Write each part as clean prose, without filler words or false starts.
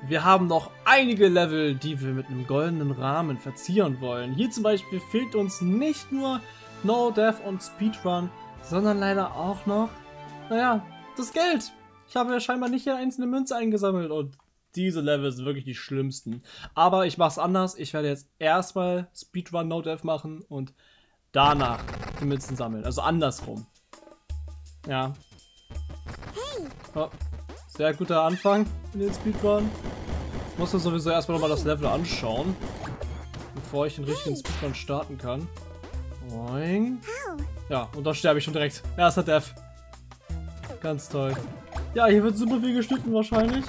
wir haben noch einige Level, die wir mit einem goldenen Rahmen verzieren wollen. Hier zum Beispiel fehlt uns nicht nur No Death und Speedrun, sondern leider auch noch, naja, das Geld. Ich habe ja scheinbar nicht jede einzelne Münze eingesammelt und diese Level sind wirklich die schlimmsten. Aber ich mache es anders. Ich werde jetzt erstmal Speedrun No Death machen und danach die Münzen sammeln. Also andersrum. Ja. Oh, sehr guter Anfang in den Speedrun. Ich muss mir sowieso erstmal nochmal das Level anschauen, bevor ich den richtigen Speedrun starten kann. Boing. Ja, und da sterbe ich schon direkt. Erster Death. Ganz toll. Ja, hier wird super viel geschnitten wahrscheinlich.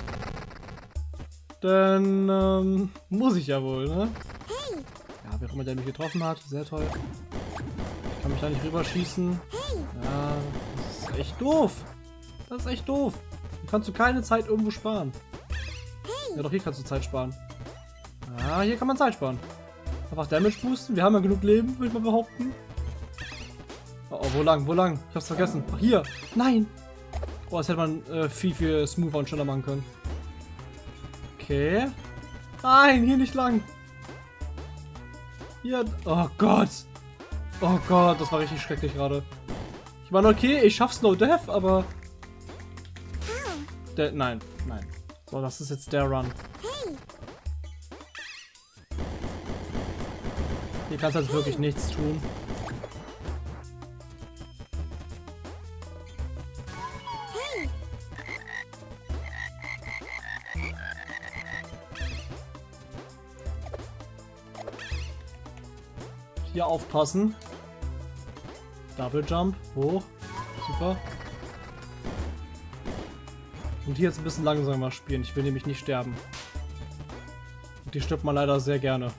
Denn, muss ich ja wohl, ne? Ja, wer auch immer der mich getroffen hat. Sehr toll. Ich kann mich da nicht rüberschießen. Ja, das ist echt doof. Das ist echt doof. Hier kannst du keine Zeit irgendwo sparen. Ja, doch hier kannst du Zeit sparen. Ja, hier kann man Zeit sparen. Einfach Damage boosten. Wir haben ja genug Leben, würde ich mal behaupten. Oh, wo lang? Wo lang? Ich hab's vergessen. Ach, hier. Nein. Oh, das hätte man viel smoother und schneller machen können. Okay. Nein, hier nicht lang. Hier. Oh Gott. Oh Gott, das war richtig schrecklich gerade. Ich meine, okay, ich schaff's No Death, aber... Nein, nein. So, das ist jetzt der Run. Hier kannst du jetzt wirklich nichts tun. Hier aufpassen. Double Jump, hoch. Super. Und hier jetzt ein bisschen langsamer spielen. Ich will nämlich nicht sterben. Und die stirbt man leider sehr gerne.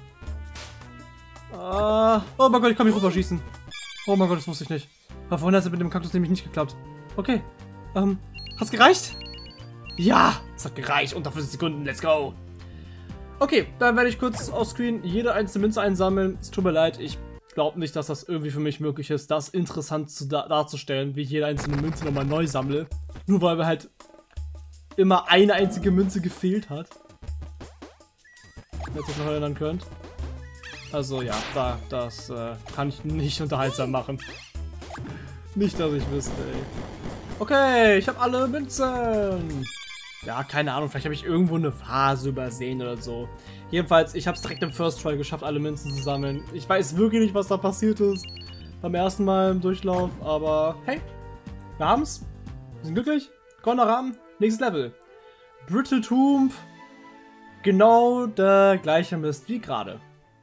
Oh mein Gott, ich kann mich rüberschießen. Oh mein Gott, das wusste ich nicht. Aber vorhin hat es mit dem Kaktus nämlich nicht geklappt. Okay. Hat's gereicht? Ja, es hat gereicht. Unter 50 Sekunden, let's go. Okay, dann werde ich kurz offscreen jede einzelne Münze einsammeln. Es tut mir leid, ich glaube nicht, dass das irgendwie für mich möglich ist, das interessant darzustellen, wie ich jede einzelne Münze nochmal neu sammle. Nur weil wir halt immer eine einzige Münze gefehlt hat. Wenn ihr euch noch erinnern könnt. Also ja, das kann ich nicht unterhaltsam machen. Nicht, dass ich wüsste, ey. Okay, ich habe alle Münzen. Ja, keine Ahnung, vielleicht habe ich irgendwo eine Vase übersehen oder so. Jedenfalls, ich habe es direkt im First Try geschafft, alle Münzen zu sammeln. Ich weiß wirklich nicht, was da passiert ist beim ersten Mal im Durchlauf, aber hey, wir haben's. Wir sind glücklich. Goldener Rahmen, nächstes Level. Brittle Tomb, genau der gleiche Mist wie gerade.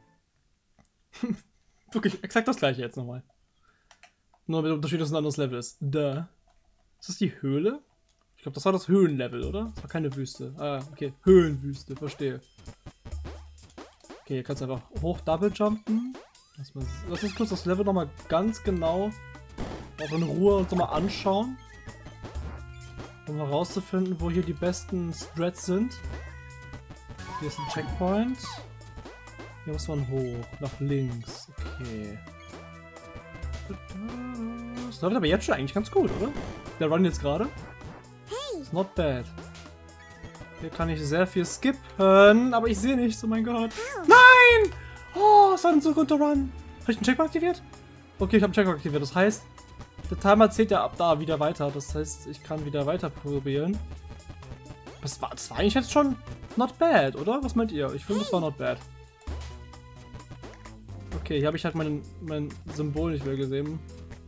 Wirklich exakt das gleiche jetzt nochmal. Nur mit dem Unterschied, dass es ein anderes Level ist. Da. Ist das die Höhle? Ich glaube, das war das Höhlenlevel, oder? Das war keine Wüste. Ah, okay. Höhlenwüste, verstehe. Okay, hier kannst du einfach hoch double jumpen. Lass uns kurz das Level nochmal ganz genau auch in Ruhe uns nochmal anschauen. Um herauszufinden, wo hier die besten Strats sind. Hier ist ein Checkpoint. Hier muss man hoch, nach links. Okay. Das läuft aber jetzt schon eigentlich ganz gut, oder? Der Run jetzt gerade. It's not bad. Hier kann ich sehr viel skippen, aber ich sehe nichts, oh mein Gott. Nein! Oh, es war ein so guter Run. Habe ich einen Checkpoint aktiviert? Okay, ich habe einen Checkpoint aktiviert. Das heißt, der Timer zählt ja ab da wieder weiter. Das heißt, ich kann wieder weiter probieren. Das war eigentlich jetzt schon not bad, oder? Was meint ihr? Ich finde, das war not bad. Okay, hier habe ich halt mein Symbol nicht mehr gesehen.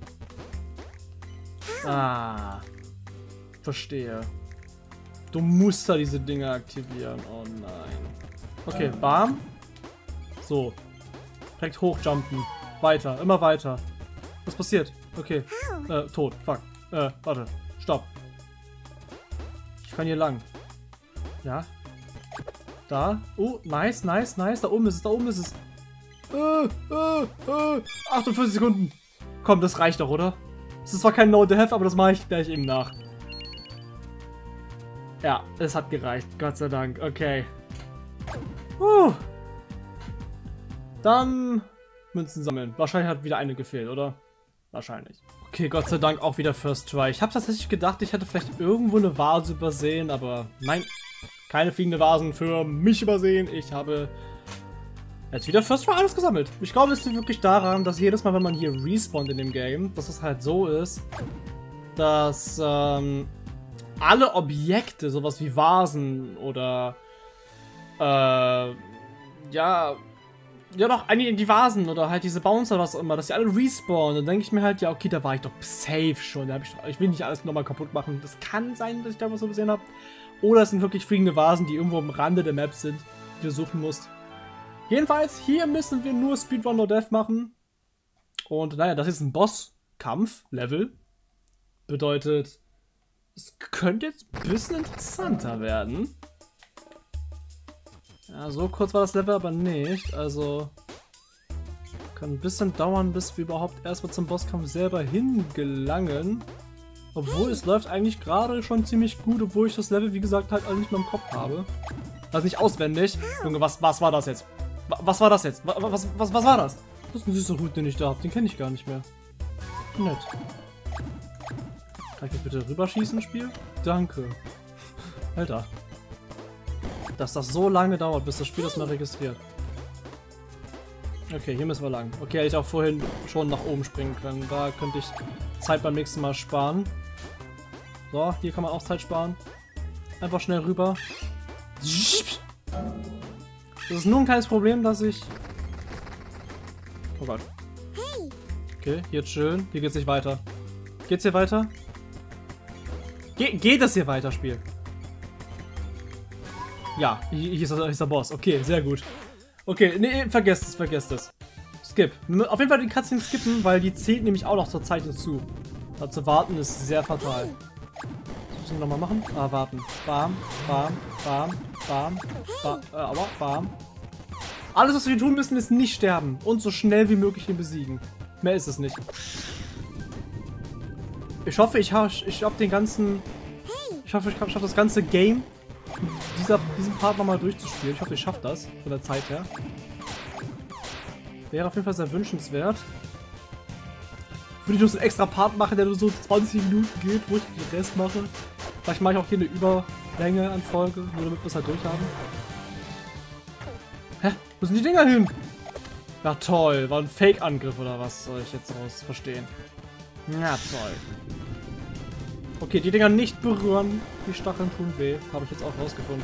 Ah. Verstehe. Du musst da diese Dinge aktivieren. Oh nein. Okay, bam. So. Direkt hochjumpen. Weiter, immer weiter. Was passiert? Okay. Tot. Fuck. Warte. Stopp. Ich kann hier lang. Ja. Da. Oh, nice, nice, nice. Da oben ist es, da oben ist es. 48 Sekunden. Komm, das reicht doch, oder? Es ist zwar kein No Death, aber das mache ich gleich eben nach. Ja, es hat gereicht. Gott sei Dank. Okay. Dann Münzen sammeln. Wahrscheinlich hat wieder eine gefehlt, oder? Wahrscheinlich. Okay, Gott sei Dank auch wieder First Try. Ich habe tatsächlich gedacht, ich hätte vielleicht irgendwo eine Vase übersehen, aber nein. Keine fliegende Vasen für mich übersehen. Ich habe jetzt wieder First Try alles gesammelt. Ich glaube, es liegt wirklich daran, dass jedes Mal, wenn man hier respawnt in dem Game, dass es halt so ist, dass alle Objekte, sowas wie Vasen oder ja doch, eigentlich die Vasen oder halt diese Bouncer oder was auch immer, dass die alle respawnen. Dann denke ich mir halt, ja okay, da war ich doch safe schon. Ich will nicht alles nochmal kaputt machen. Das kann sein, dass ich da was so gesehen habe. Oder es sind wirklich fliegende Vasen, die irgendwo am Rande der Map sind, die du suchen musst. Jedenfalls, hier müssen wir nur Speedrun No Death machen. Und naja, das ist ein Bosskampf-Level. Bedeutet, es könnte jetzt ein bisschen interessanter werden. Ja, so kurz war das Level aber nicht. Also kann ein bisschen dauern, bis wir überhaupt erstmal zum Bosskampf selber hingelangen. Obwohl, es läuft eigentlich gerade schon ziemlich gut, obwohl ich das Level, wie gesagt, halt nicht mehr im Kopf habe. Also nicht auswendig. Junge, was war das jetzt? Was war das jetzt? Was war das? Das ist ein süßer Hut, den ich da habe. Den kenne ich gar nicht mehr. Nett. Kann ich mich bitte rüberschießen, Spiel? Danke. Alter. Dass das so lange dauert, bis das Spiel das mal registriert. Okay, hier müssen wir lang. Okay, hätte ich auch vorhin schon nach oben springen können. Da könnte ich Zeit beim nächsten Mal sparen. So, hier kann man auch Zeit sparen. Einfach schnell rüber. Das ist nur ein kleines Problem, dass ich... Oh Gott. Okay, hier chillen. Hier geht's nicht weiter. Geht's hier weiter? Geht es hier weiter, Spiel? Ja, hier ist der Boss. Okay, sehr gut. Okay, nee, vergesst es. Skip. Auf jeden Fall die Cutscene skippen, weil die zählt nämlich auch noch zur Zeit hinzu. Da zu warten ist sehr fatal. Das müssen wir nochmal machen. Ah, warten. Bam, bam, bam, bam, bam, aua, bam. Alles, was wir tun müssen, ist nicht sterben. Und so schnell wie möglich ihn besiegen. Mehr ist es nicht. Ich hoffe, ich schaffe den ganzen... Ich hoffe, ich schaffe das ganze Game, diesen Part nochmal durchzuspielen. Ich hoffe, ich schaffe das von der Zeit her. Wäre auf jeden Fall sehr wünschenswert. Würde ich nur so einen extra Part machen, der nur so 20 Minuten geht, wo ich den Rest mache. Vielleicht mache ich auch hier eine Überlänge an Folge, nur damit wir es halt durchhaben. Hä? Wo sind die Dinger hin? Ja toll, war ein Fake-Angriff oder was soll ich jetzt raus verstehen? Ja toll. Okay, die Dinger nicht berühren. Die Stacheln tun weh. Habe ich jetzt auch rausgefunden.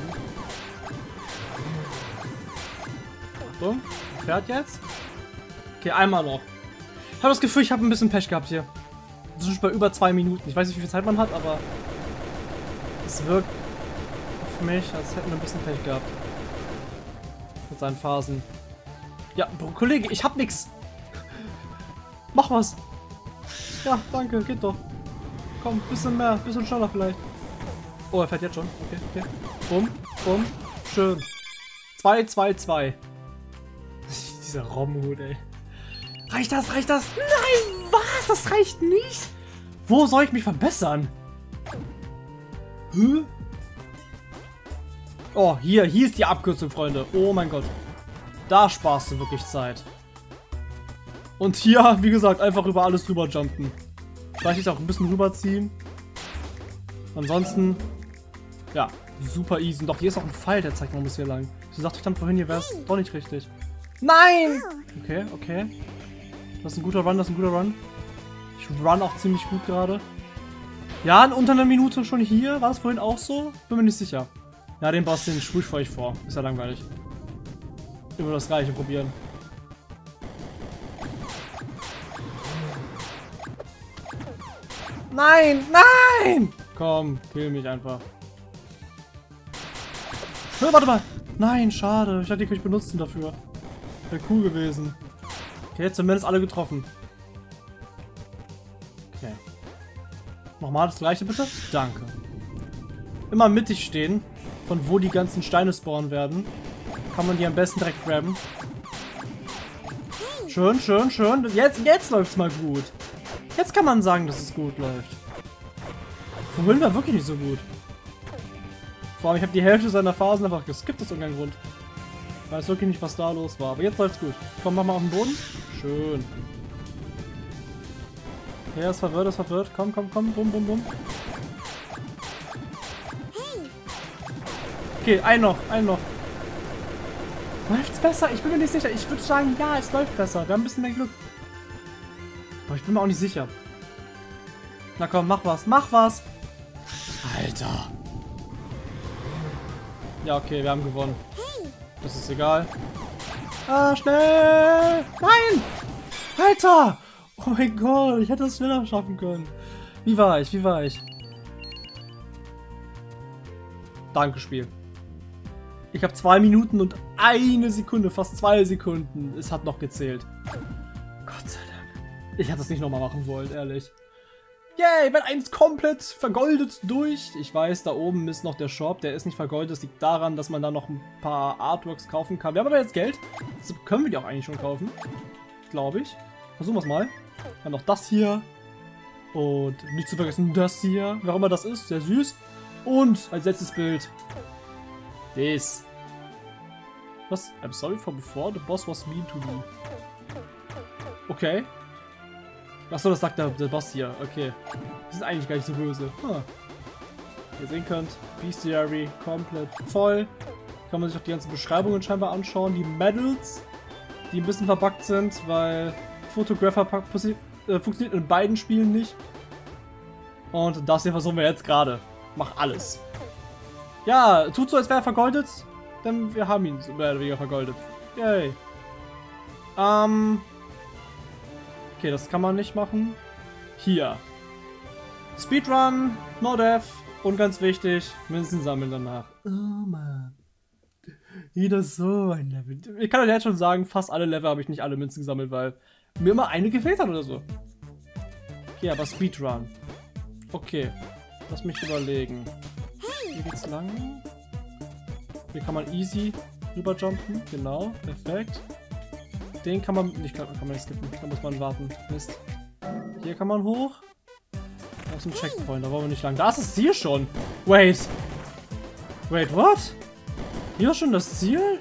Achtung. Fährt jetzt. Okay, einmal noch. Ich habe das Gefühl, ich habe ein bisschen Pech gehabt hier. Das ist bei über 2 Minuten. Ich weiß nicht, wie viel Zeit man hat, aber es wirkt auf mich, als hätten wir ein bisschen Pech gehabt. Mit seinen Phasen. Ja, Kollege, ich hab nix. Mach was. Ja, danke, geht doch. Komm, bisschen mehr, bisschen schneller vielleicht. Oh, er fährt jetzt schon. Okay, okay. Bumm, bumm. Schön. 2, 2, 2. Dieser Robbenhut, ey. Reicht das? Reicht das? Nein, was? Das reicht nicht. Wo soll ich mich verbessern? Hä? Oh, hier ist die Abkürzung, Freunde. Oh mein Gott. Da sparst du wirklich Zeit. Und hier, wie gesagt, einfach über alles drüber jumpen. Vielleicht auch ein bisschen rüberziehen. Ansonsten, ja, super easy. Doch, hier ist auch ein Pfeil, der zeigt, man muss hier lang. So sagte ich dann vorhin, hier wäre es doch nicht richtig. Nein! Okay, okay. Das ist ein guter Run, das ist ein guter Run. Ich run auch ziemlich gut gerade. Ja, in unter einer Minute schon hier. War es vorhin auch so? Bin mir nicht sicher. Ja, den Boss, den spule ich für euch vor. Ist ja langweilig. Immer das Gleiche probieren. Nein! Nein! Komm, kill mich einfach. Oh, warte mal! Nein, schade. Ich dachte, die kann ich benutzen dafür. Wäre cool gewesen. Okay, jetzt zumindest alle getroffen. Okay. Nochmal das gleiche bitte. Danke. Immer mittig stehen, von wo die ganzen Steine spawnen werden. Kann man die am besten direkt grabben. Schön, schön, schön. Jetzt läuft's mal gut. Jetzt kann man sagen, dass es gut läuft. Vorhin war wirklich nicht so gut. Vor allem, ich habe die Hälfte seiner Phasen einfach geskippt aus irgendeinem Grund. Ich weiß wirklich nicht, was da los war. Aber jetzt läuft's gut. Komm, mach mal auf den Boden. Schön. Ja, ist verwirrt, ist verwirrt. Komm, komm, komm. Bum, bum, bum. Okay, einen noch. Läuft's besser? Ich bin mir nicht sicher. Ich würde sagen, ja, es läuft besser. Wir haben ein bisschen mehr Glück. Aber ich bin mir auch nicht sicher. Na komm, mach was. Mach was. Alter. Ja, okay, wir haben gewonnen. Das ist egal. Ah, schnell. Nein. Alter. Oh mein Gott, ich hätte es schneller schaffen können. Wie war ich? Danke, Spiel. Ich habe 2 Minuten und 1 Sekunde, fast 2 Sekunden. Es hat noch gezählt. Gott sei Dank. Ich hätte es nicht nochmal machen wollen, ehrlich. Yay, Welt 1 komplett vergoldet durch. Ich weiß, da oben ist noch der Shop. Der ist nicht vergoldet. Das liegt daran, dass man da noch ein paar Artworks kaufen kann. Wir haben aber jetzt Geld. Deshalb können wir die auch eigentlich schon kaufen. Glaube ich. Versuchen wir es mal. Dann noch das hier. Und nicht zu vergessen das hier. Wer auch immer das ist. Sehr süß. Und als letztes Bild. Das. Was? I'm sorry for before. The boss was mean to me. Okay. Achso, das sagt der Boss hier. Okay. Die sind eigentlich gar nicht so böse. Huh. Wie ihr sehen könnt, Bestiary komplett voll. Kann man sich auch die ganzen Beschreibungen scheinbar anschauen. Die Medals, die ein bisschen verbuggt sind, weil Photographer funktioniert in beiden Spielen nicht. Und das hier versuchen wir jetzt gerade. Mach alles. Ja, tut so, als wäre er vergoldet. Denn wir haben ihn mehr oder weniger vergoldet. Yay. Okay, das kann man nicht machen. Hier. Speedrun, No Death und ganz wichtig, Münzen sammeln danach. Oh Mann. Wieder so ein Level. Ich kann euch jetzt schon sagen, fast alle Level habe ich nicht alle Münzen gesammelt, weil mir immer eine gefehlt hat oder so. Okay, aber Speedrun. Okay, lass mich überlegen. Hier geht's lang. Hier kann man easy rüberjumpen. Genau, perfekt. Den kann man nicht, kann man nicht skippen. Da muss man warten. Mist. Hier kann man hoch. Da ist ein Checkpoint, da wollen wir nicht lang. Da ist das Ziel schon. Wait, what? Hier ist schon das Ziel?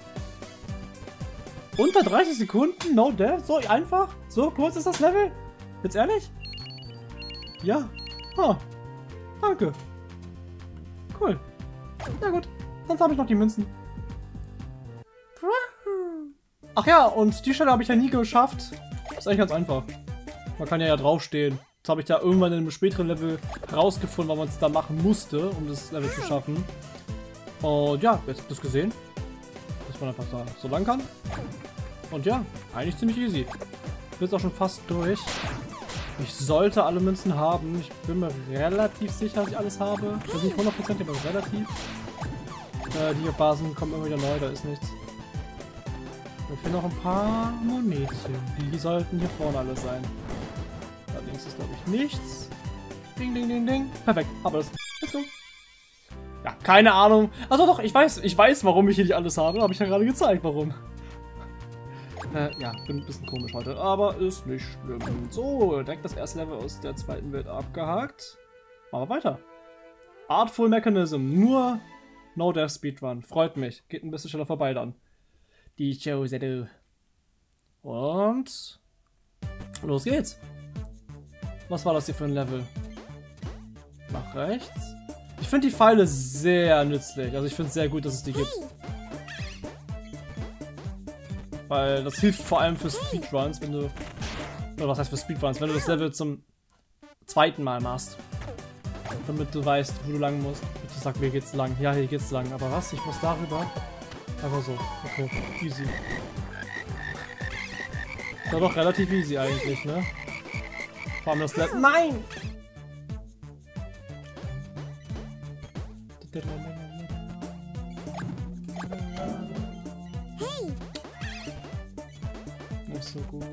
Unter 30 Sekunden? No death? So einfach? So kurz ist das Level? Jetzt ehrlich? Ja. Oh. Danke. Cool. Na gut. Sonst habe ich noch die Münzen. Ach ja, und die Stelle habe ich ja nie geschafft. Ist eigentlich ganz einfach. Man kann ja draufstehen. Jetzt habe ich da irgendwann in einem späteren Level herausgefunden, was man es da machen musste, um das Level zu schaffen. Und ja, jetzt habt ihr das gesehen. Dass man einfach da so lang kann. Und ja, eigentlich ziemlich easy. Ich bin jetzt auch schon fast durch. Ich sollte alle Münzen haben. Ich bin mir relativ sicher, dass ich alles habe. Das ist nicht 100%, aber relativ. Die Basen kommen immer wieder neu, da ist nichts. Wir finden noch ein paar Monetchen. Die sollten hier vorne alle sein. Da links ist, glaube ich, nichts. Ding, ding, ding, ding. Perfekt, aber das. Let's go. Ja, keine Ahnung. Also doch, ich weiß, warum ich hier nicht alles habe. Habe ich ja gerade gezeigt, warum. Ja, bin ein bisschen komisch heute, aber ist nicht schlimm. So, direkt das erste Level aus der zweiten Welt abgehakt. Machen wir weiter. Artful Mechanism, nur No Death Speedrun. Freut mich. Geht ein bisschen schneller vorbei dann. Die Chose. Und los geht's. Was war das hier für ein Level? Nach rechts. Ich finde die Pfeile sehr nützlich. Also ich finde es sehr gut, dass es die gibt. Weil das hilft vor allem für Speedruns, wenn du... Oder was heißt für Speedruns? Wenn du das Level zum zweiten Mal machst. Damit du weißt, wo du lang musst. Ich sag, hier geht's lang. Ja, hier geht's lang. Aber was? Ich muss darüber? Aber so. Okay. Easy. Ist ja doch relativ easy eigentlich, ne? Vor allem das Level... Nein! Nicht so gut.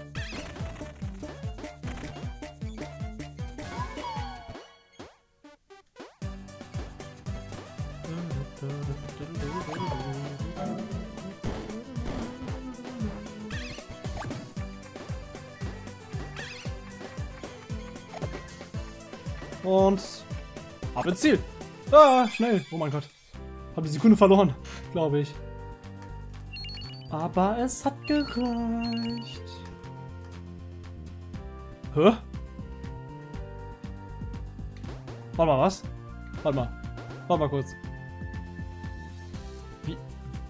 Und ab ins Ziel. Ah, schnell. Oh mein Gott. Hab die Sekunde verloren, glaube ich. Aber es hat gereicht. Hä? Warte mal, was? Warte mal kurz.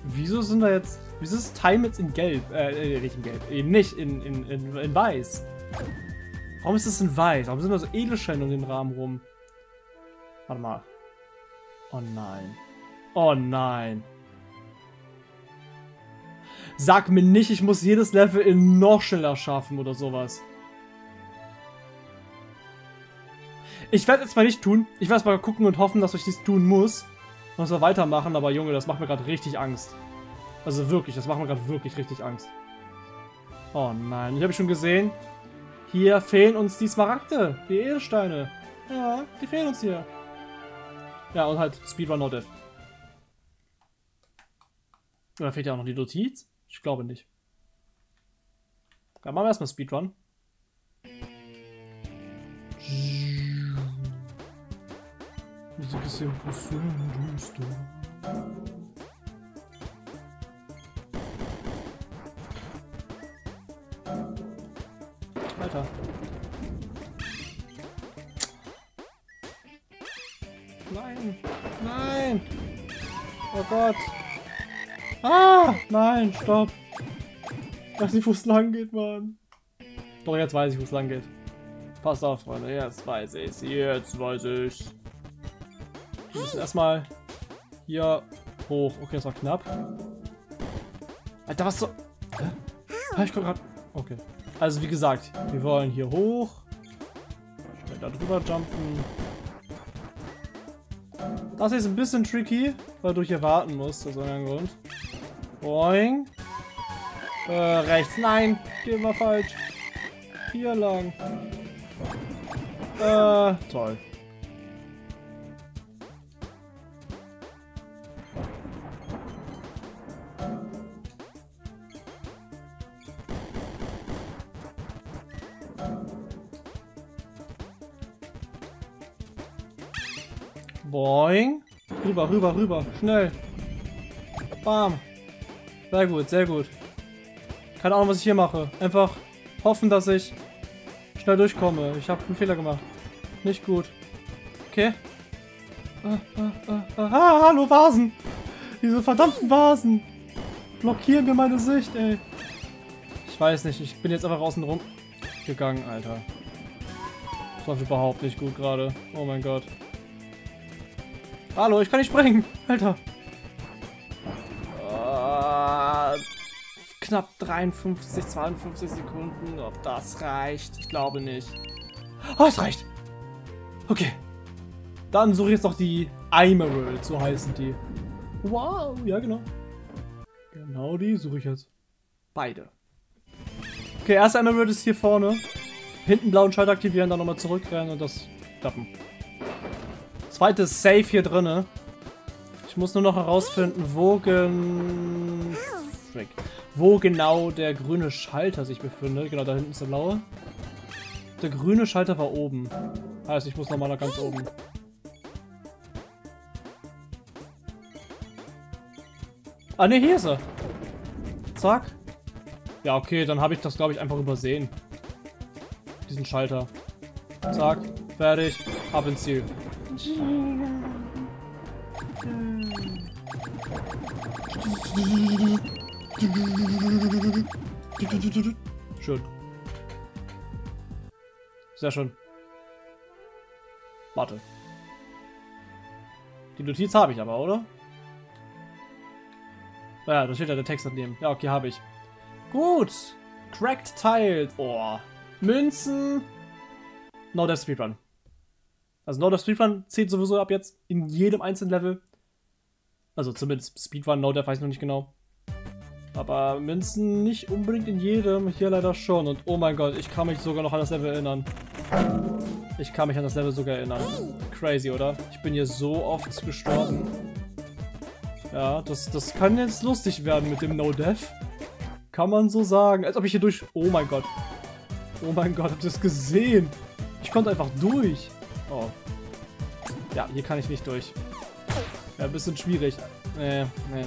Wieso sind da jetzt... Wieso ist Time jetzt in Gelb? Nicht in Gelb. Eben nicht in Weiß. Warum ist das in Weiß? Warum sind da so Edelsteine um den Rahmen rum? Warte mal. Oh nein. Oh nein. Sag mir nicht, ich muss jedes Level in noch schneller schaffen oder sowas. Ich werde es mal nicht tun. Ich werde es mal gucken und hoffen, dass ich dies tun muss. Und wir weitermachen, aber Junge, das macht mir gerade richtig Angst. Also wirklich, das macht mir gerade wirklich richtig Angst. Oh nein, ich habe schon gesehen. Hier fehlen uns die Smaragde, die Edelsteine. Ja, die fehlen uns hier. Ja, und halt Speedrun No Death. Oder fehlt ja auch noch die Notiz? Ich glaube nicht. Ja, machen wir erstmal Speedrun. Musik ist ja ein bisschen düster. Alter. Nein! Nein! Oh Gott! Ah! Nein, stopp! Ich weiß nicht, wo es lang geht, Mann. Doch, jetzt weiß ich, wo es lang geht. Passt auf, Freunde. Jetzt weiß ich's. Jetzt weiß ich's. Wir müssen erstmal hier hoch. Okay, das war knapp. Alter, was so... Hä? Ich komm grad... Okay. Also, wie gesagt, wir wollen hier hoch. Schnell da drüber jumpen. Das ist ein bisschen tricky, weil du hier warten musst, aus irgendeinem Grund. Boing. Rechts. Nein, geh mal falsch. Hier lang. Toll. Boing. Rüber, rüber, rüber. Schnell. Bam. Sehr gut, sehr gut. Keine Ahnung, was ich hier mache. Einfach hoffen, dass ich schnell durchkomme. Ich habe einen Fehler gemacht. Nicht gut. Okay. Hallo, Vasen. Diese verdammten Vasen. Blockieren mir meine Sicht, ey. Ich weiß nicht. Ich bin jetzt einfach außen rum gegangen, Alter. Das war überhaupt nicht gut gerade. Oh mein Gott. Hallo, ich kann nicht springen. Alter. Knapp 53, 52 Sekunden. Ob das reicht? Ich glaube nicht. Oh, es reicht. Okay. Dann suche ich jetzt noch die Emerald, so heißen die. Wow, ja genau. Genau die suche ich jetzt. Beide. Okay, erste Emerald ist hier vorne. Hinten blauen Schalter aktivieren, dann nochmal zurückrennen und das klappen. Zweite ist safe hier drinne. Ich muss nur noch herausfinden, wo genau der grüne Schalter sich befindet. Genau, da hinten ist der blaue. Der grüne Schalter war oben. Heißt, ich muss nochmal nach ganz oben. Ah ne, hier ist er. Zack. Ja, okay, dann habe ich das, glaube ich, einfach übersehen. Diesen Schalter. Zack, fertig, ab ins Ziel. Schön. Sehr schön. Warte. Die Notiz habe ich aber, oder? Ja, da steht ja der Text daneben. Ja, okay, habe ich. Gut. Cracked Tiles. Oh. Münzen. No Death Speedrun. Also No Death Speedrun zählt sowieso ab jetzt in jedem einzelnen Level. Also zumindest Speedrun, No Death weiß ich noch nicht genau. Aber Münzen nicht unbedingt in jedem. Hier leider schon. Und oh mein Gott, ich kann mich sogar noch an das Level erinnern. Ich kann mich an das Level sogar erinnern. Crazy, oder? Ich bin hier so oft gestorben. Ja, das kann jetzt lustig werden mit dem No Death. Kann man so sagen. Als ob ich hier durch... Oh mein Gott. Oh mein Gott, habt ihr das gesehen? Ich konnte einfach durch. Oh. Ja, hier kann ich nicht durch. Ja, ein bisschen schwierig. Nee.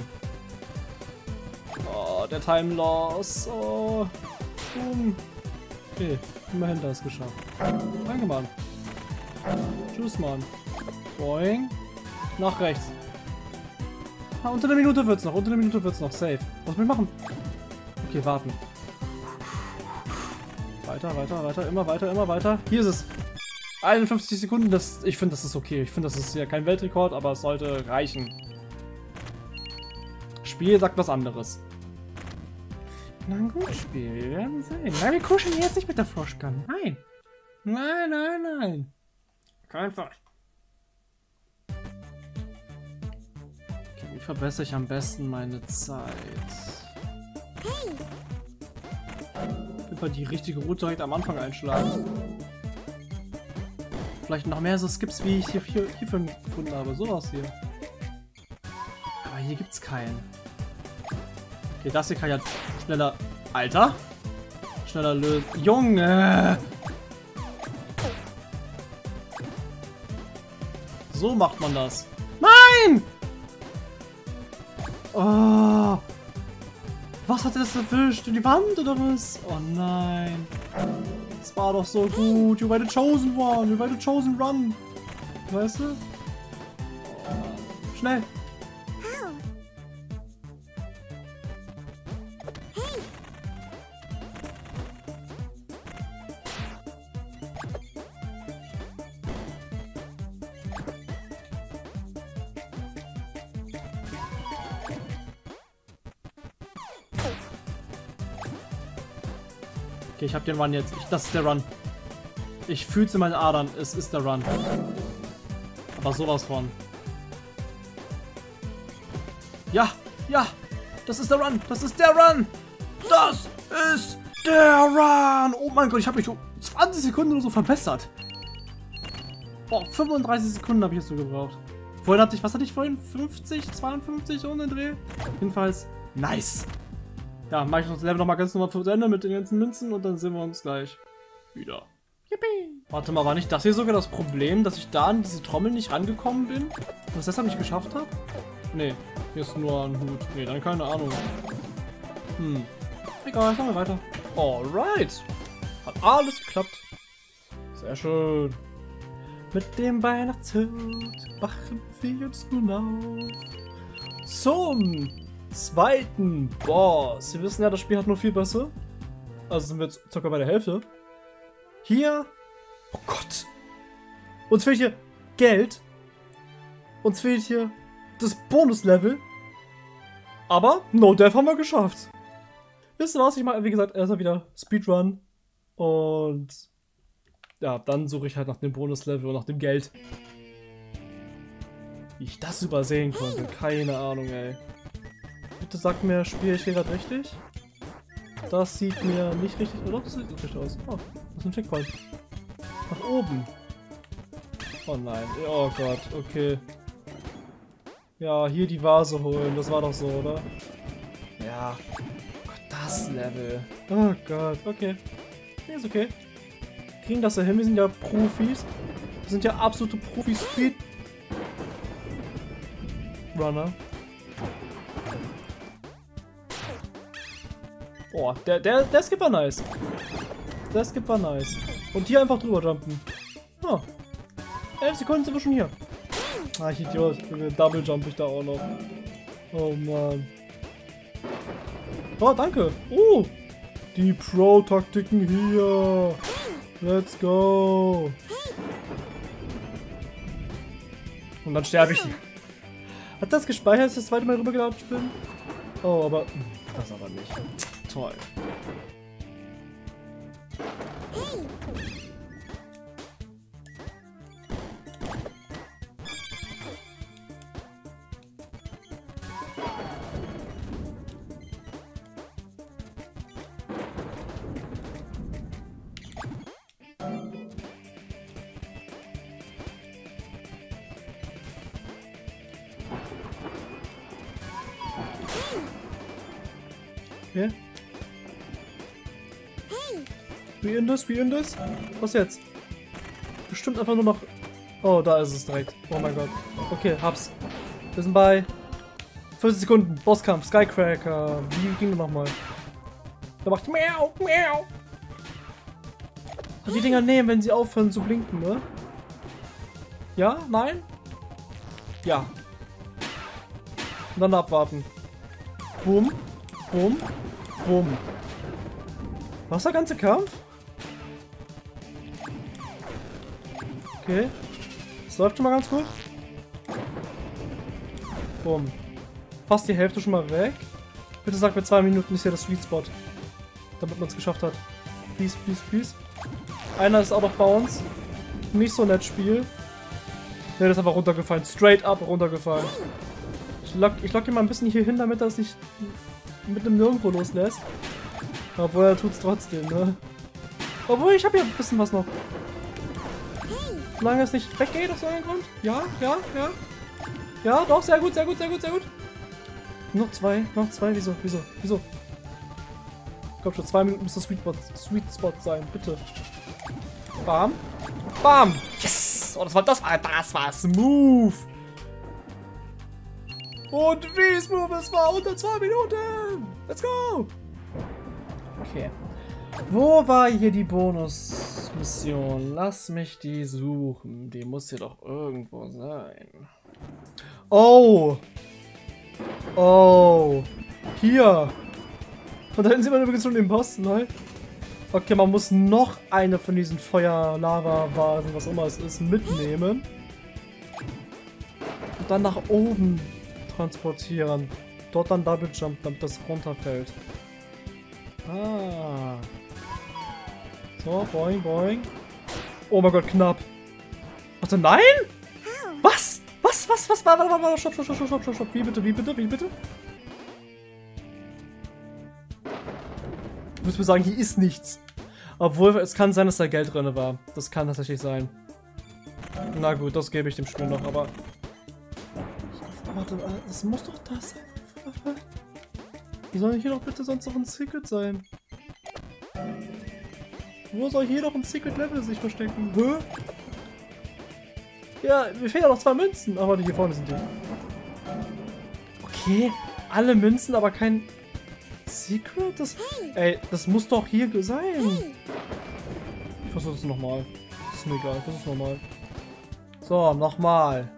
Oh, der Time Loss. Oh. Okay, immerhin das geschafft. Danke, Mann. Tschüss, Mann. Boing. Nach rechts. Unter einer Minute wird's noch. Unter einer Minute wird's noch. Safe. Was muss ich machen? Okay, warten. Weiter, weiter, weiter. Immer weiter, immer weiter. Hier ist es. 51 Sekunden. Ich finde, das ist okay. Ich finde, das ist ja kein Weltrekord, aber es sollte reichen. Spiel sagt was anderes. Na gut, Spiel. Wir werden sehen. Nein, wir kuscheln jetzt nicht mit der Froschgun. Nein. Nein, nein, nein. Kein Fall. Okay, wie verbessere ich am besten meine Zeit? Auf jeden Fall die richtige Route direkt am Anfang einschlagen. Vielleicht noch mehr so Skips, wie ich hierfür gefunden habe. Sowas hier. Aber hier gibt's keinen. Okay, das hier kann ja schneller... Alter! Schneller lösen. Junge! So macht man das. Nein! Oh! Was hat er das erwischt? In die Wand oder was? Oh nein. Das war doch so gut. You were the chosen one. You were the chosen run. Weißt du? Oh. Schnell. Okay, ich hab den Run jetzt. Das ist der Run. Ich fühl's in meinen Adern. Es ist der Run. Aber sowas von. Ja, ja. Das ist der Run. Das ist der Run. Das ist der Run. Oh mein Gott, ich habe mich um 20 Sekunden oder so verbessert. Boah, 35 Sekunden habe ich jetzt so gebraucht. Vorhin hatte ich, was hatte ich vorhin? 50, 52 um den Dreh? Jedenfalls, nice. Ja, mache ich das Level nochmal ganz normal zu Ende mit den ganzen Münzen und dann sehen wir uns gleich wieder. Yippie! Warte mal, war nicht das hier sogar das Problem, dass ich da an diese Trommel nicht rangekommen bin? Und das deshalb nicht geschafft habe? Nee, hier ist nur ein Hut. Nee, dann keine Ahnung. Egal, machen wir weiter. Alright! Hat alles geklappt. Sehr schön. Mit dem Weihnachtshut wachen wir uns nun auf. Zum zweiten Boss. Sie wissen ja, das Spiel hat nur 4 Bösse. Also sind wir jetzt circa bei der Hälfte. Hier. Oh Gott. Uns fehlt hier Geld. Uns fehlt hier das Bonuslevel. Aber No Death haben wir geschafft. Wisst ihr was? Ich mache, wie gesagt, erstmal wieder Speedrun. Und ja, dann suche ich halt nach dem Bonuslevel und nach dem Geld. Wie ich das übersehen konnte. Keine Ahnung, ey. Bitte sag mir, spiele ich hier gerade richtig? Das sieht mir nicht richtig... Oder? Das sieht richtig aus. Oh, das ist ein Checkpoint. Nach oben. Oh nein. Oh Gott, okay. Ja, hier die Vase holen. Das war doch so, oder? Ja. Oh Gott, das Level. Oh Gott, okay. Nee, ist okay. Kriegen das ja hin. Wir sind ja Profis. Wir sind ja absolute Profi-Speed-Runner. Oh, der Skip war nice. Der Skip war nice. Und hier einfach drüber jumpen. Oh. 11 Sekunden sind wir schon hier. Ah, ich Idiot. Double jump ich da auch noch. Oh Mann. Oh, danke. Oh. Die Pro-Taktiken hier. Let's go. Und dann sterbe ich. Hat das gespeichert, dass ich das zweite Mal rübergelatscht bin? Oh, aber... Das aber nicht. Toll. Okay. Wie in das? Wie in das? Was jetzt? Bestimmt einfach nur noch... Oh, da ist es direkt. Oh mein Gott. Okay, hab's. Wir sind bei 50 Sekunden. Bosskampf, Skycracker. Wie ging der nochmal? Der macht miau, miau. Und die Dinger nehmen, wenn sie aufhören zu blinken, ne? Ja? Nein? Ja. Und dann abwarten. Boom. Boom. Boom. Was der ganze Kampf? Okay. Das läuft schon mal ganz gut. Boom. Fast die Hälfte schon mal weg. Bitte sag mir 2 Minuten ist hier der Sweet Spot. Damit man es geschafft hat. Please, please, please. Einer ist out of bounds. Nicht so nett Spiel. Der ist einfach runtergefallen. Straight up runtergefallen. Ich lock ihn mal ein bisschen hier hin, damit er es nicht mit einem Nirgendwo loslässt. Obwohl er tut es trotzdem, ne? Obwohl, ich habe ja ein bisschen was noch. Solange es nicht weggeht aus irgendeinem Grund. Ja, ja, ja. Ja, doch, sehr gut, sehr gut, sehr gut, sehr gut. Noch zwei, wieso? Komm schon, 2 Minuten muss das Sweet Spot sein, bitte. Bam. Bam. Yes! Oh, das war smooth. Und wie smooth es war, unter 2 Minuten. Let's go. Okay. Wo war hier die Bonusmission? Lass mich die suchen. Die muss hier doch irgendwo sein. Oh. Oh. Hier. Und da hinten sieht man übrigens schon den Boss, ne? Okay, man muss noch eine von diesen Feuer-Lava-Vasen, was immer es ist, mitnehmen. Und dann nach oben transportieren. Dort dann Double Jump, damit das runterfällt. Ah. So, boing, boing. Oh mein Gott, knapp. Warte, nein? Was? Was? Warte, stopp. Wie bitte? Du musst mir sagen, hier ist nichts. Obwohl, es kann sein, dass da Geld drin war. Das kann tatsächlich sein. Na gut, das gebe ich dem Spiel noch, aber... Warte, es muss doch das sein. Wie soll hier doch bitte sonst noch ein Secret sein? Wo soll hier noch ein Secret Level sich verstecken? Hä? Ja, mir fehlen ja noch 2 Münzen. Aber die hier vorne sind die. Okay, alle Münzen, aber kein Secret? Ey, das muss doch hier sein. Ich versuche das nochmal. Das ist mir egal, ich versuche es nochmal. So, nochmal.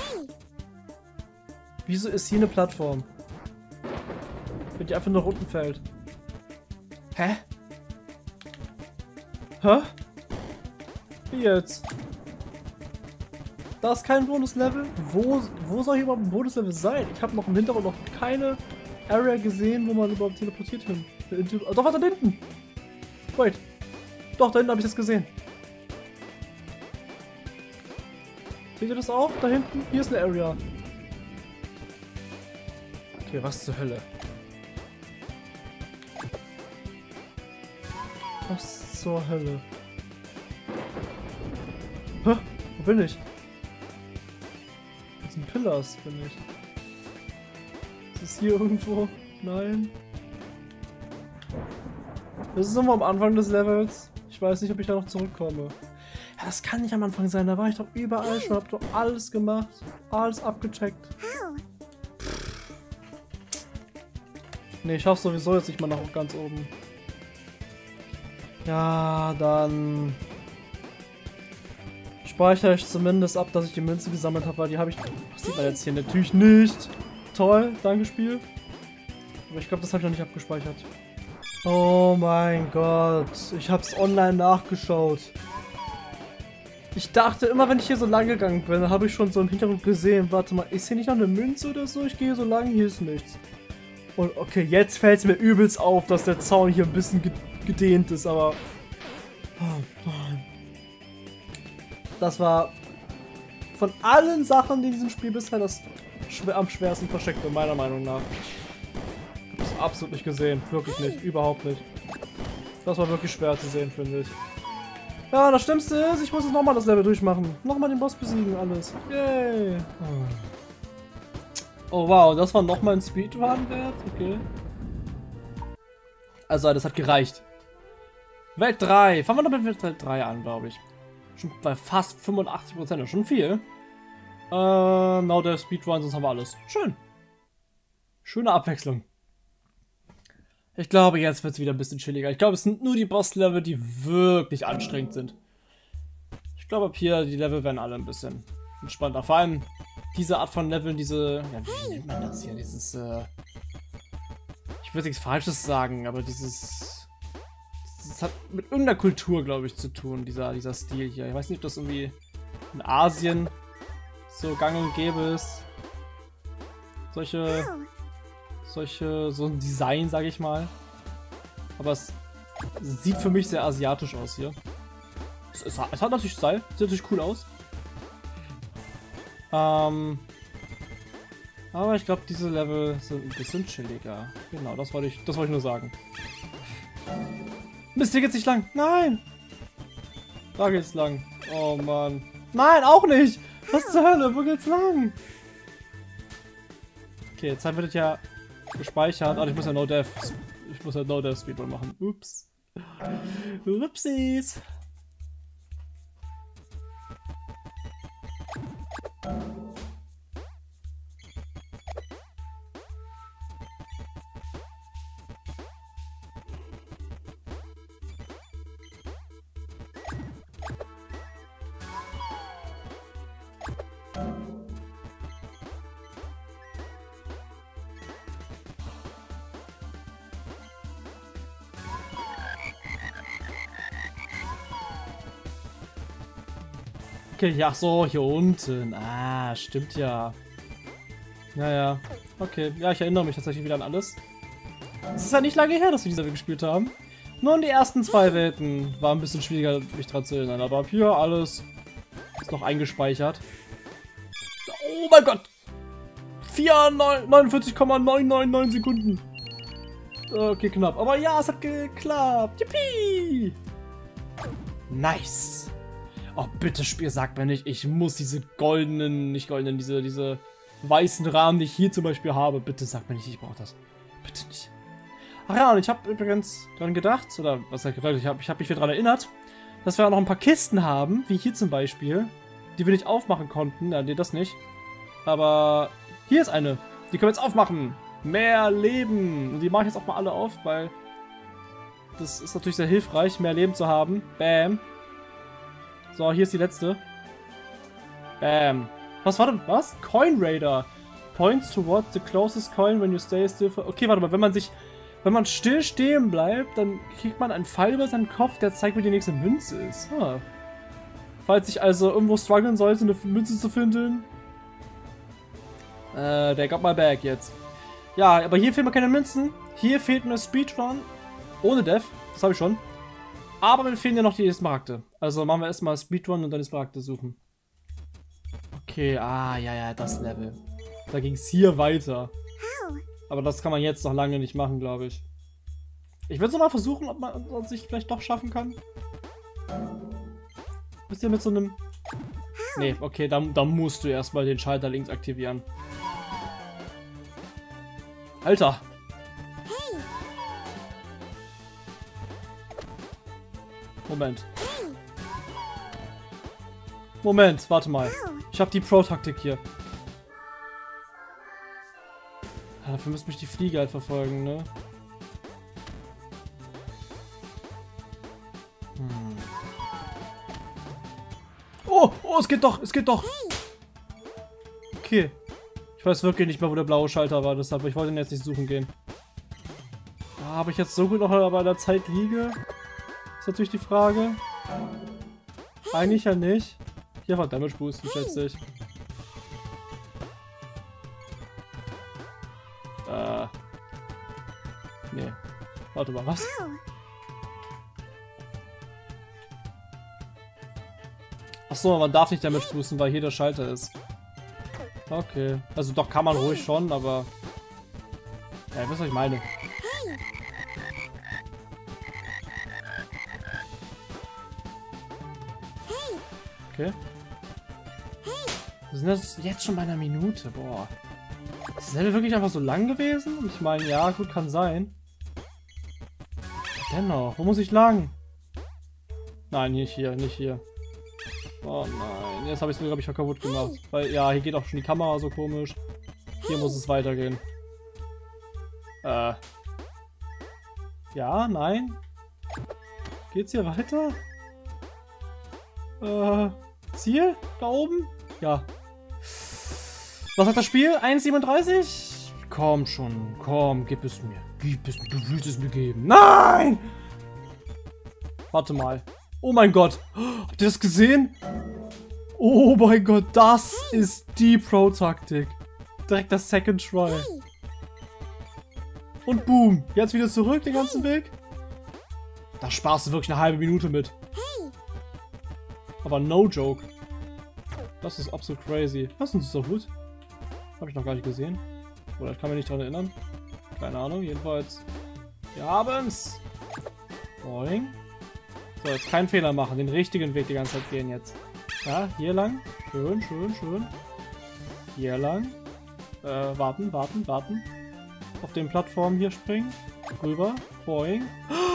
Wieso ist hier eine Plattform? Wenn die einfach nur unten fällt. Hä? Hä? Wie jetzt? Da ist kein Bonuslevel? Wo soll hier überhaupt ein Bonuslevel sein? Ich habe noch im Hintergrund noch keine Area gesehen, wo man überhaupt teleportiert hin. Doch, warte, da hinten! Wait. Doch, da hinten habe ich das gesehen. Seht ihr das auch? Da hinten? Hier ist eine Area. Okay, was zur Hölle? Was zur Hölle? Hä? Wo bin ich? Das sind Pillars, bin ich. Ist es hier irgendwo? Nein. Das ist immer am Anfang des Levels. Ich weiß nicht, ob ich da noch zurückkomme. Ja, das kann nicht am Anfang sein. Da war ich doch überall schon. Hab doch alles gemacht. Alles abgecheckt. Ne, ich hoffe sowieso jetzt nicht mal nach ganz oben. Ja, dann speichere ich zumindest ab, dass ich die Münze gesammelt habe, weil die habe ich... Das sieht man jetzt hier natürlich nicht. Toll, danke Spiel. Aber ich glaube, das habe ich noch nicht abgespeichert. Oh mein Gott, ich habe es online nachgeschaut. Ich dachte immer, wenn ich hier so lang gegangen bin, habe ich schon so im Hintergrund gesehen, warte mal, ist hier nicht noch eine Münze oder so? Ich gehe so lang, hier ist nichts. Und okay, jetzt fällt es mir übelst auf, dass der Zaun hier ein bisschen gedehnt ist, aber... Das war von allen Sachen, die in diesem Spiel bisher das am schwersten versteckte, meiner Meinung nach. Ich habe es absolut nicht gesehen, wirklich nicht, überhaupt nicht. Das war wirklich schwer zu sehen, finde ich. Ja, das Schlimmste ist, ich muss jetzt nochmal das Level durchmachen. Nochmal den Boss besiegen, alles. Yay! Oh wow, das war nochmal ein Speedrun wert? Okay. Also, das hat gereicht. Welt 3. Fangen wir noch mit Welt 3 an, glaube ich. Schon bei fast 85%. Schon viel. Now der Speedrun, sonst haben wir alles. Schön. Schöne Abwechslung. Ich glaube, jetzt wird es wieder ein bisschen chilliger. Ich glaube, es sind nur die Boss-Level, die wirklich anstrengend sind. Ich glaube, ab hier, die Level werden alle ein bisschen entspannter. Vor allem, diese Art von Leveln, diese... Ja, wie nennt man das hier? Dieses, ich würde nichts Falsches sagen, aber dieses... Das hat mit irgendeiner Kultur, glaube ich, zu tun, dieser Stil hier. Ich weiß nicht, ob das irgendwie in Asien so gang und gäbe ist. So ein Design, sage ich mal. Aber es sieht für mich sehr asiatisch aus hier. Es hat natürlich Style, sieht natürlich cool aus. Aber ich glaube, diese Level sind ein bisschen chilliger. Genau, das wollte ich nur sagen. Mist, hier geht's nicht lang. Nein! Da geht's lang. Oh Mann. Nein, auch nicht! Was zur Hölle? Wo geht's lang? Okay, jetzt wird es ja gespeichert. Ah, ich muss ja No-Dev. Ich muss ja No-Dev Speedrun machen. Ups. Upsies. Okay, ja, so, hier unten. Ah, stimmt ja. Naja, okay. Ja, ich erinnere mich tatsächlich wieder an alles. Es ist ja nicht lange her, dass wir diese gespielt haben. Nur in die ersten 2 Welten war ein bisschen schwieriger, mich dran zu erinnern. Aber hier alles ist noch eingespeichert. Oh mein Gott! 49,999 Sekunden. Okay, knapp. Aber ja, es hat geklappt. Yippie! Nice. Oh, bitte, Spiel, sag mir nicht, ich muss diese diese weißen Rahmen, die ich hier zum Beispiel habe. Bitte sag mir nicht, ich brauche das. Bitte nicht. Ach ja, und ich habe übrigens dran gedacht, oder was heißt gedacht, ich hab mich wieder daran erinnert, dass wir auch noch ein paar Kisten haben, wie hier zum Beispiel, die wir nicht aufmachen konnten. Ja, nee, das nicht. Aber hier ist eine. Die können wir jetzt aufmachen. Mehr Leben. Und die mache ich jetzt auch mal alle auf, weil das ist natürlich sehr hilfreich, mehr Leben zu haben. Bam. So, hier ist die letzte. Bam. Was war denn? Was? Coin Raider. Points towards the closest coin when you stay still for... Okay, warte mal. Wenn man still stehen bleibt, dann kriegt man einen Pfeil über seinen Kopf, der zeigt, wo die nächste Münze ist. Huh. Falls ich also irgendwo strugglen sollte, eine Münze zu finden. Der got my bag jetzt. Ja, aber hier fehlen mir keine Münzen. Hier fehlt mir Speedrun. Ohne Death. Das habe ich schon. Aber mir fehlen ja noch die Smaragde. Also machen wir erstmal Speedrun und dann die Smaragde suchen. Okay, ja, das Level. Da ging es hier weiter. Aber das kann man jetzt noch lange nicht machen, glaube ich. Ich würde es mal versuchen, ob man sich vielleicht doch schaffen kann. Bist du mit so einem... Nee, okay, dann musst du erstmal den Schalter links aktivieren. Alter! Moment, warte mal. Ich habe die Pro-Taktik hier. Ja, dafür müsste mich die Fliege halt verfolgen, ne? Oh, es geht doch, Okay. Ich weiß wirklich nicht mehr, wo der blaue Schalter war, deshalb, ich wollte ihn jetzt nicht suchen gehen. Da habe ich jetzt so gut noch bei der Zeit liege? Ist natürlich die Frage. Eigentlich ja nicht. Hier war Damage Boosten, schätze ich. Nee. Warte mal, was? Achso, man darf nicht Damage boosten, weil hier der Schalter ist. Okay. Also doch kann man ruhig schon, aber... Ja, ihr wisst, was ich meine. Okay. Wir sind jetzt schon bei einer Minute. Boah. Ist das Level wirklich einfach so lang gewesen? Ich meine, ja, gut, kann sein. Dennoch, wo muss ich lang? Nein, nicht hier, nicht hier. Oh nein, jetzt habe ich es mir, glaube ich, kaputt gemacht. Weil, ja, hier geht auch schon die Kamera so komisch. Hier muss es weitergehen. Ja, nein. Geht's hier weiter? Ziel? Da oben? Ja. Was sagt das Spiel? 1,37? Komm schon, komm, gib es mir. Gib es mir, du willst es mir geben. Nein! Warte mal. Oh mein Gott. Habt ihr das gesehen? Oh mein Gott, das ist die Pro-Taktik. Direkt das Second Try. Und boom, jetzt wieder zurück den ganzen Weg. Da sparst du wirklich eine halbe Minute mit. Aber no joke. Das ist absolut crazy. Was ist ein süßer Hut? Habe ich noch gar nicht gesehen. Oder ich kann mich nicht daran erinnern. Keine Ahnung, jedenfalls. Wir haben's. Boing. So, jetzt keinen Fehler machen. Den richtigen Weg die ganze Zeit gehen jetzt. Ja, hier lang. Schön, schön, schön. Hier lang. Warten, warten, warten. Auf den Plattformen hier springen. Rüber. Boing.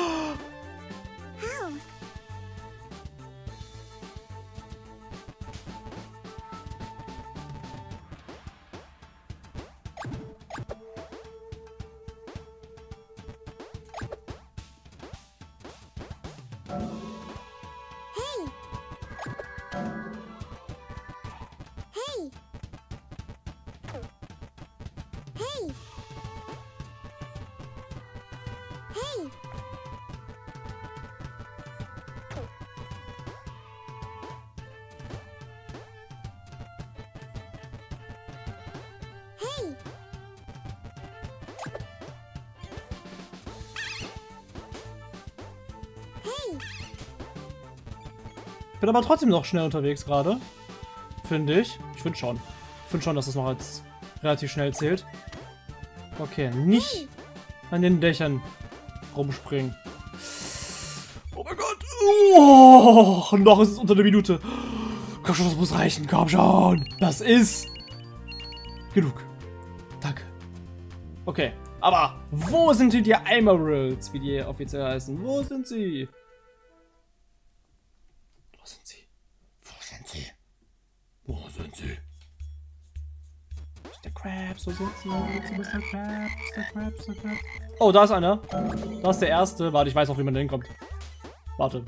Ich bin aber trotzdem noch schnell unterwegs gerade. Finde ich. Ich finde schon. Ich finde schon, dass das noch als relativ schnell zählt. Okay, nicht an den Dächern rumspringen. Oh mein Gott. Oh, noch ist es unter einer Minute. Komm schon, das muss reichen. Komm schon. Das ist genug. Danke. Okay, aber wo sind die Emeralds, wie die offiziell heißen? Wo sind sie? Wo sind sie? Wo sind sie? Wo sind sie? Mr. Krabs, wo sind sie? Mr. Krabs, Mr. Krabs, Mr. Krabs. Oh, da ist einer. Da ist der erste. Warte, ich weiß auch, wie man da hinkommt. Warte.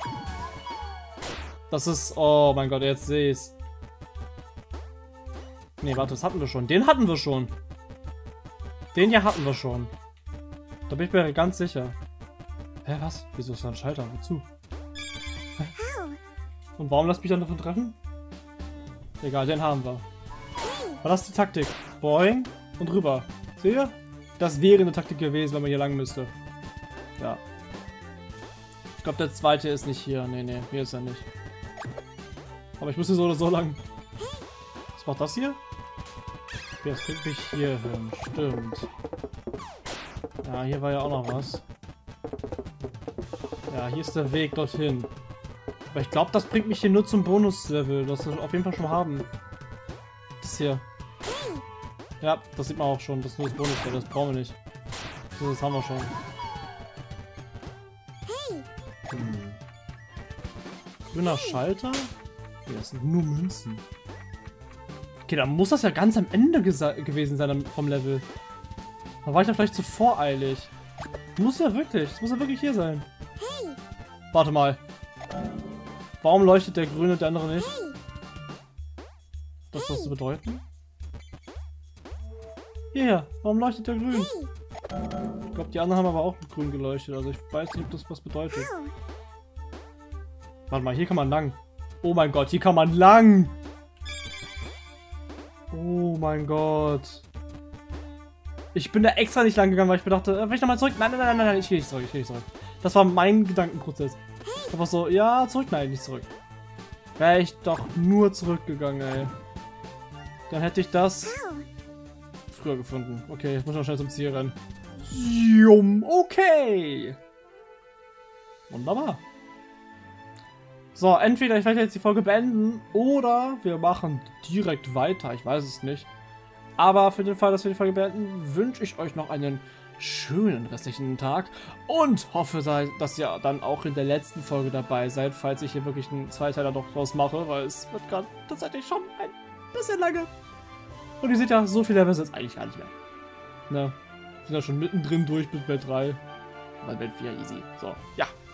Das ist... Oh mein Gott, jetzt sehe ich's. Nee, warte, das hatten wir schon. Den hatten wir schon. Den hier hatten wir schon. Da bin ich mir ganz sicher. Hä, was? Wieso ist da ein Schalter? Wozu? Hä? Und warum lasst mich dann davon treffen? Egal, den haben wir. War das die Taktik? Boing und rüber. Seht ihr? Das wäre eine Taktik gewesen, wenn man hier lang müsste. Ja. Ich glaube, der zweite ist nicht hier. Nee, nee, hier ist er nicht. Aber ich müsste so oder so lang. Was macht das hier? Okay, das bringt mich hier hin. Stimmt. Ja, hier war ja auch noch was. Ja, hier ist der Weg dorthin. Aber ich glaube, das bringt mich hier nur zum Bonuslevel. Das wir auf jeden Fall schon haben. Das hier. Ja, das sieht man auch schon. Das ist nur das Bonuslevel. Das brauchen wir nicht. Das haben wir schon. Grüner Schalter? Okay, das sind nur Münzen. Okay, dann muss das ja ganz am Ende gewesen sein vom Level. Da war ich da vielleicht zu voreilig. Muss ja wirklich. Das muss ja wirklich hier sein. Warte mal. Warum leuchtet der grüne und der andere nicht? Was das zu bedeuten? Hierher. Warum leuchtet der grün? Ich glaube, die anderen haben aber auch mit grün geleuchtet. Also ich weiß nicht, ob das was bedeutet. Warte mal, hier kann man lang. Oh mein Gott, hier kann man lang. Oh mein Gott. Ich bin da extra nicht lang gegangen, weil ich mir dachte, will ich nochmal zurück? Nein, nein, nein, nein, ich gehe nicht zurück, ich gehe nicht zurück. Das war mein Gedankenprozess. Einfach so, ja, zurück, nein, nicht zurück. Wäre ich doch nur zurückgegangen, ey. Dann hätte ich das früher gefunden. Okay, jetzt muss ich noch schnell zum Ziel rennen. Okay. Wunderbar. So, entweder ich werde jetzt die Folge beenden oder wir machen direkt weiter. Ich weiß es nicht. Aber für den Fall, dass wir die Folge beenden, wünsche ich euch noch einen schönen restlichen Tag und hoffe, dass ihr dann auch in der letzten Folge dabei seid, falls ich hier wirklich einen Zweiteiler noch draus mache, weil es wird gerade tatsächlich schon ein bisschen lange. Und ihr seht ja, so viel Level ist jetzt eigentlich gar nicht mehr. Ne? Wir sind ja schon mittendrin durch mit Welt 3. Dann Welt 4 easy. So, ja.